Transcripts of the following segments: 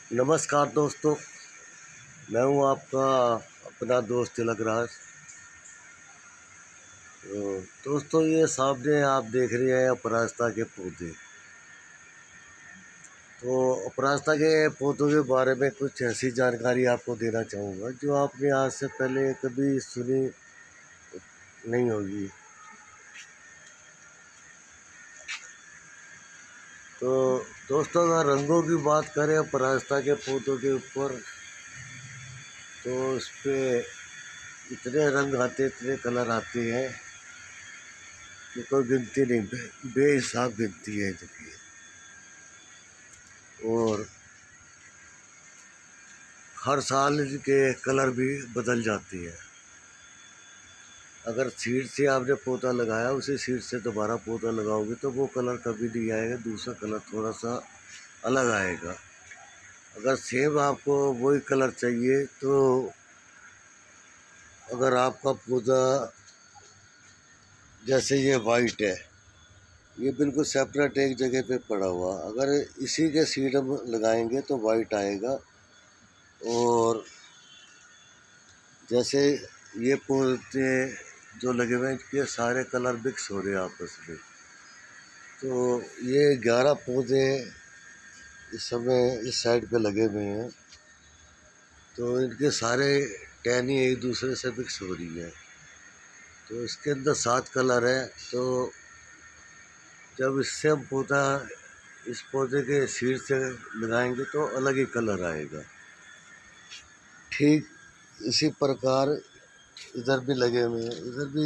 नमस्कार दोस्तों, मैं हूं आपका अपना दोस्त तिलक राज। दोस्तों, ये सामने आप देख रहे हैं अपराजिता के पौधे। तो अपराजिता के पौधों के बारे में कुछ ऐसी जानकारी आपको देना चाहूँगा जो आपने आज से पहले कभी सुनी नहीं होगी। तो दोस्तों, अगर रंगों की बात करें अपराजिता के पौधों के ऊपर, तो उस पर इतने रंग आते, इतने कलर आते हैं कि कोई गिनती नहीं, बेहिसाब गिनती है इनकी। और हर साल इनके कलर भी बदल जाती है। अगर सीड से आपने पौधा लगाया, उसी सीड से दोबारा पौधा लगाओगे तो वो कलर कभी नहीं आएगा, दूसरा कलर थोड़ा सा अलग आएगा। अगर सेम आपको वही कलर चाहिए तो अगर आपका पौधा जैसे ये वाइट है, ये बिल्कुल सेपरेट एक जगह पे पड़ा हुआ, अगर इसी के सीड हम लगाएंगे तो वाइट आएगा। और जैसे ये पौधे जो लगे हुए हैं, इनके सारे कलर मिक्स हो रहे हैं आपस में। तो ये 11 पौधे इस समय इस साइड पे लगे हुए हैं, तो इनके सारे टहनी एक दूसरे से मिक्स हो रही है। तो इसके अंदर 7 कलर है। तो जब इससे हम पौधा इस पौधे के सीड से लगाएंगे तो अलग ही कलर आएगा। ठीक इसी प्रकार इधर भी लगे हुए हैं, इधर भी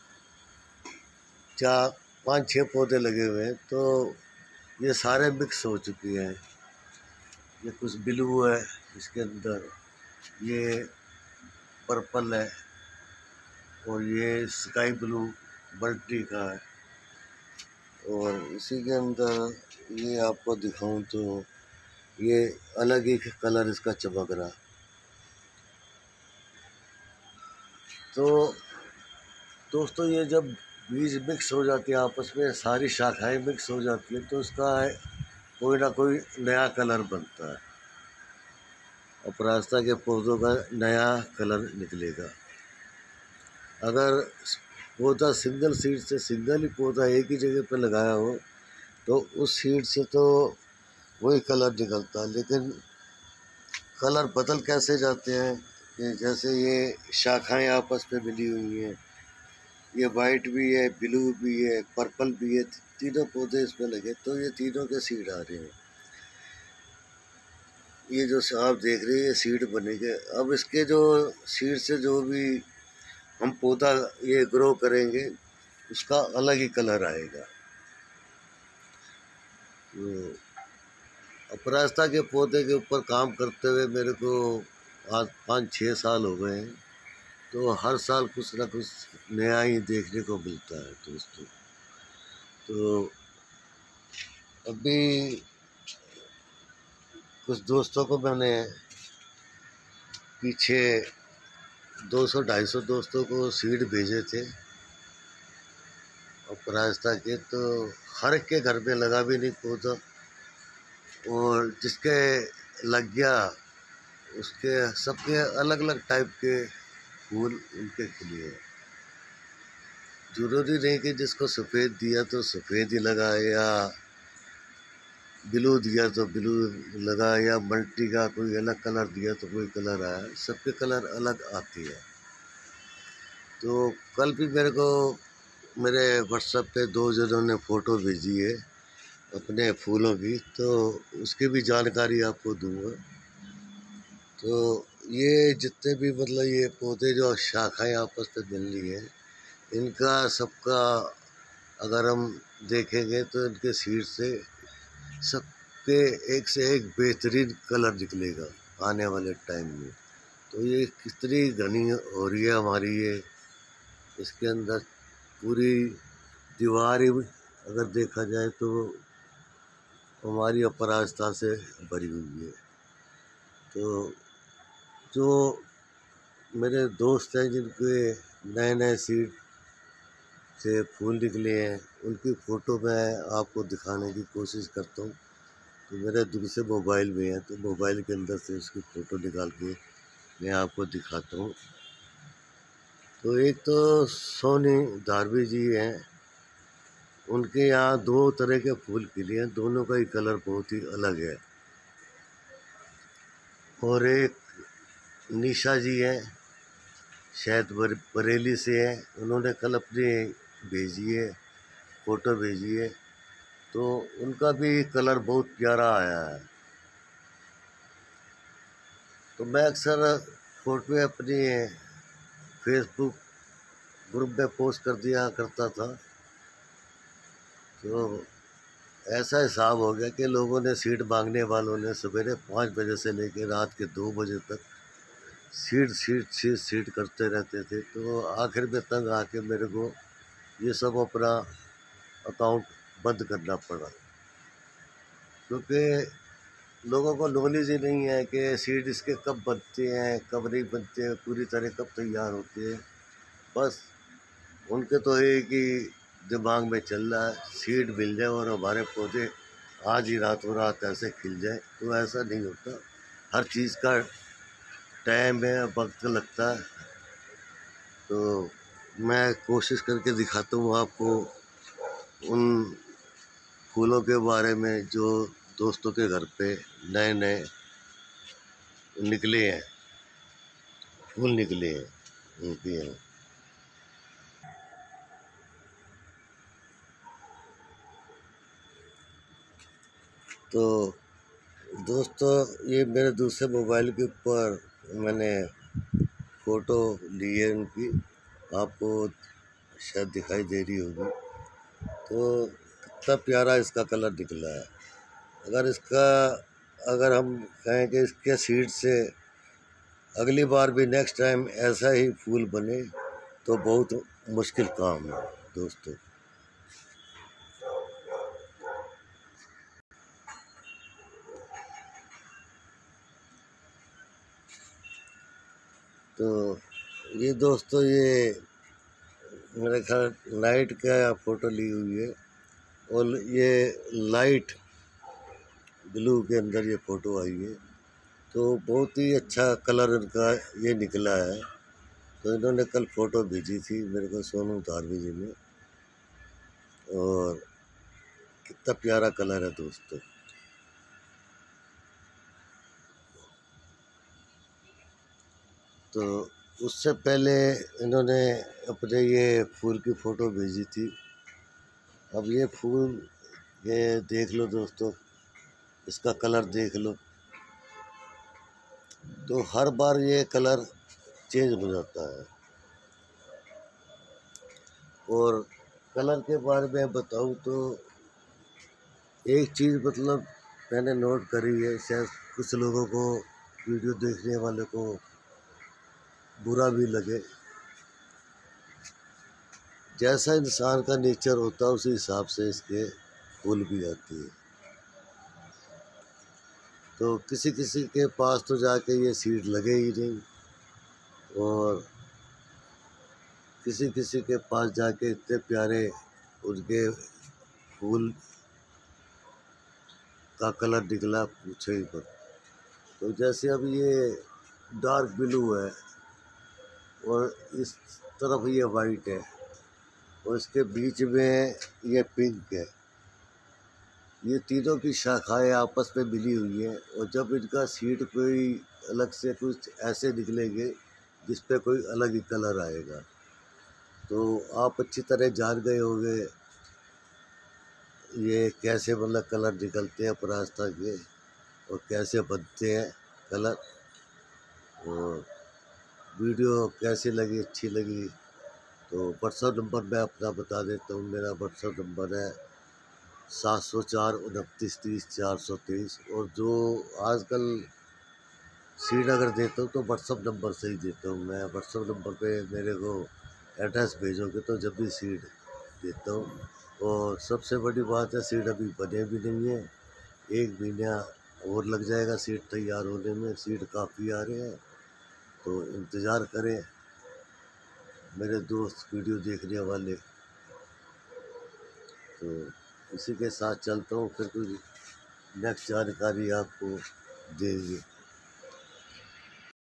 4-5-6 पौधे लगे हुए हैं। तो ये सारे मिक्स हो चुके हैं। ये कुछ ब्लू है इसके अंदर, ये पर्पल है, और ये स्काई ब्लू मल्टी का है। और इसी के अंदर ये आपको दिखाऊं तो ये अलग ही कलर इसका चमक रहा। तो दोस्तों, ये जब बीज मिक्स हो जाती है आपस में, सारी शाखाएं मिक्स हो जाती हैं, तो उसका कोई ना कोई नया कलर बनता है। अपराजिता के पौधों का नया कलर निकलेगा। अगर पौधा सिंगल सीड से, सिंगल ही पौधा एक ही जगह पर लगाया हो, तो उस सीड से तो वही कलर निकलता है। लेकिन कलर बदल कैसे जाते हैं कि जैसे ये शाखाएं आपस में मिली हुई हैं, ये वाइट भी है, ब्लू भी है, पर्पल भी है, तीनों पौधे इसमें लगे, तो ये तीनों के सीड आ रहे हैं। ये जो आप देख रहे हैं, ये सीड बनेंगे। अब इसके जो सीड से जो भी हम पौधा ये ग्रो करेंगे, उसका अलग ही कलर आएगा। तो अपराजिता के पौधे के ऊपर काम करते हुए मेरे को आज 5-6 साल हो गए हैं। तो हर साल कुछ ना कुछ नया ही देखने को मिलता है दोस्तों। तो अभी कुछ दोस्तों को मैंने पीछे 200-250 दोस्तों को सीड भेजे थे अपराजिता के। तो हर एक के घर में लगा भी नहीं पौधा, और जिसके लग गया उसके सबके अलग अलग टाइप के फूल उनके खिले। जरूरी नहीं कि जिसको सफ़ेद दिया तो सफ़ेद ही लगा, या ब्लू दिया तो ब्लू लगा, या मल्टी का कोई अलग कलर दिया तो कोई कलर आया। सबके कलर अलग आती है। तो कल भी मेरे को मेरे व्हाट्सएप पे 2 जनों ने फ़ोटो भेजी है अपने फूलों की, तो उसकी भी जानकारी आपको दूंगा। तो ये जितने भी मतलब ये पौधे जो शाखाएं आपस में मिल रही हैं, इनका सबका अगर हम देखेंगे तो इनके सीड से सबके एक से एक बेहतरीन कलर निकलेगा आने वाले टाइम में। तो ये कितनी घनी हो रही है हमारी ये, इसके अंदर पूरी दीवार ही अगर देखा जाए तो हमारी अपराजिता से भरी हुई है। तो जो मेरे दोस्त हैं जिनके नए नए सीड से फूल निकले हैं, उनकी फ़ोटो मैं आपको दिखाने की कोशिश करता हूँ। तो मेरे दूसरे मोबाइल में है, तो मोबाइल के अंदर से उसकी फ़ोटो निकाल के मैं आपको दिखाता हूँ। तो एक तो सोनी धारवी जी हैं, उनके यहाँ दो तरह के फूल खिले हैं, दोनों का ही कलर बहुत ही अलग है। और एक निशा जी हैं, शायद बरेली से हैं, उन्होंने कल अपनी भेजी है, फ़ोटो भेजी है, तो उनका भी कलर बहुत प्यारा आया है। तो मैं अक्सर फ़ोटो अपनी फेसबुक ग्रुप में पोस्ट कर दिया करता था। तो ऐसा हिसाब हो गया कि लोगों ने सीट मांगने वालों ने सवेरे 5 बजे से लेकर रात के 2 बजे तक सीट करते रहते थे। तो आखिर में तंग आके मेरे को ये सब अपना अकाउंट बंद करना पड़ा, क्योंकि लोगों को नॉलेज ही नहीं है कि सीट इसके कब बनते हैं, कब नहीं बनते हैं, पूरी तरह कब तैयार होते हैं। बस उनके तो एक ही दिमाग में चल रहा है, सीड मिल जाए और हमारे पौधे आज ही रातों रात ऐसे खिल जाए। तो ऐसा नहीं होता, हर चीज़ का टाइम है, वक्त लगता है। तो मैं कोशिश करके दिखाता हूँ आपको उन फूलों के बारे में जो दोस्तों के घर पे नए नए निकले हैं, फूल निकले हैं उनके यहाँ। तो दोस्तों, ये मेरे दूसरे मोबाइल के ऊपर मैंने फ़ोटो ली है उनकी, आपको शायद दिखाई दे रही होगी। तो कितना प्यारा इसका कलर निकला है। अगर हम कहें कि इसके सीड से अगली बार भी नेक्स्ट टाइम ऐसा ही फूल बने तो बहुत मुश्किल काम है दोस्तों। तो ये दोस्तों, ये मेरे ख्याल नाइट का फ़ोटो ली हुई है, और ये लाइट ब्लू के अंदर ये फ़ोटो आई है। तो बहुत ही अच्छा कलर इनका ये निकला है। तो इन्होंने कल फ़ोटो भेजी थी मेरे को, सोनू धारवी जी ने, और कितना प्यारा कलर है दोस्तों। तो उससे पहले इन्होंने अपने ये फूल की फ़ोटो भेजी थी। अब ये फूल, ये देख लो दोस्तों, इसका कलर देख लो। तो हर बार ये कलर चेंज हो जाता है। और कलर के बारे में बताऊँ तो एक चीज़ मतलब मैंने नोट करी है, शायद कुछ लोगों को, वीडियो देखने वाले को बुरा भी लगे। जैसा इंसान का नेचर होता है उसी हिसाब से इसके फूल भी आती है। तो किसी किसी के पास तो जाके ये सीड लगे ही नहीं, और किसी किसी के पास जाके इतने प्यारे उनके फूल का कलर निकला, पूछे ही मत। तो जैसे अब ये डार्क ब्लू है, और इस तरफ ये वाइट है, और इसके बीच में ये पिंक है। ये तीनों की शाखाएं आपस में मिली हुई हैं, और जब इनका सीड कोई अलग से कुछ ऐसे निकलेंगे जिस पे कोई अलग ही कलर आएगा। तो आप अच्छी तरह जान गए होंगे ये कैसे मतलब कलर निकलते हैं परास्ता के, और कैसे बनते हैं कलर। और वीडियो कैसी लगी, अच्छी लगी तो व्हाट्सअप नंबर मैं अपना बता देता हूँ। मेरा व्हाट्सअप नंबर है 704 29 30 423। और जो आजकल सीड अगर देता हूँ तो व्हाट्सअप नंबर से ही देता हूँ। मैं व्हाट्सअप नंबर पे मेरे को एड्रेस भेजोगे तो जब भी सीड देता हूँ। और सबसे बड़ी बात है, सीड अभी बने भी नहीं है, 1 महीना और लग जाएगा सीड तैयार होने में। सीड काफ़ी आ रहे हैं, तो इंतज़ार करें मेरे दोस्त वीडियो देखने वाले। तो इसी के साथ चलता हूँ, फिर कुछ नेक्स्ट जानकारी आपको देंगे।